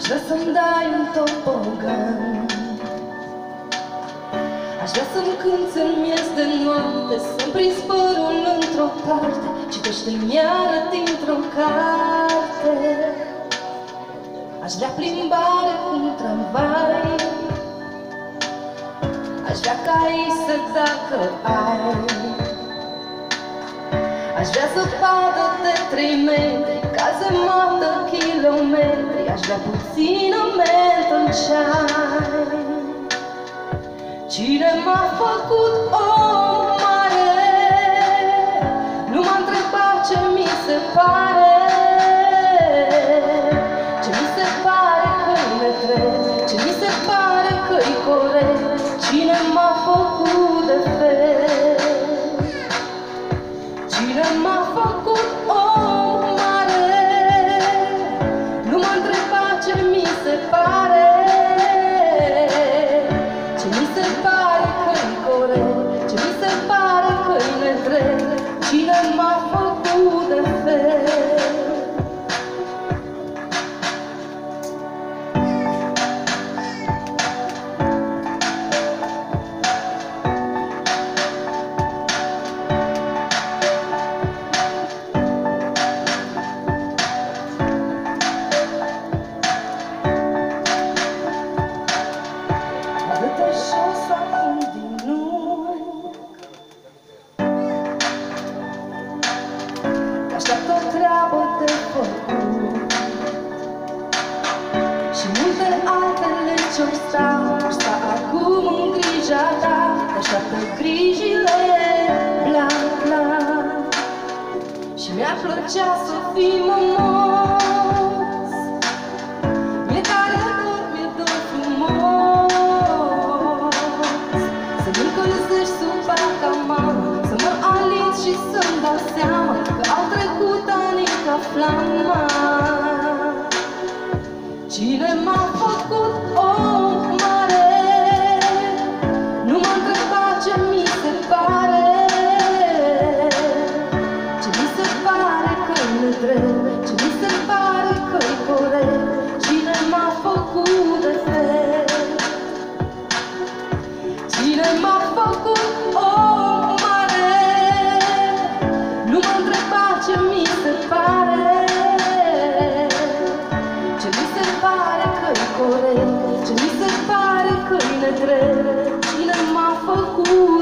Aș vrea să-mi dai un topogan, aș vrea să-mi cânți în miez de noapte, să-mi prinzi părul într-o parte, citește-mi iară dintr-o carte. Aș vrea plimbare cu un tramvai, aș vrea caise dacă ai. Aș vrea zăpadă de 3 metri, cazemată kilometri, aș vrea puțină mentă în ceai. Cine m-a făcut om mare? Nu m-a întrebat ce mi se pare, ce mi se pare că-i netrept, ce mi se pare că-i corect. Cine m-a făcut de fel? Cine m-a făcut om mare? Nu m-a întrebat ce mi se pare, ce mi se pare că-i corect, ce mi se pare că-i nedrept. Cine m-a făcut de fel? Așteaptă o treabă de făcut și multe altele ce-or sta acum în grija ta. Te-așteaptă grijile, bla, bla. Și mi-ar plăcea să fii mămos, mie care mi-e dor frumos, să nu încălzești sub bacamană, să mă alinți și să-mi dau seama că au trecut ani ca flama. Cine m-a făcut om mare? Nu m-a întrebat ce mi se pare, ce mi se pare că-i nedrept, ce mi se pare că-i corect. Cine m-a făcut de fel? Cine m-a făcut om mare? Nu m-a întrebat ce mi se pare, ce mi se pare că-i corect, ce mi se pare că-i nedrept. Cine m-a făcut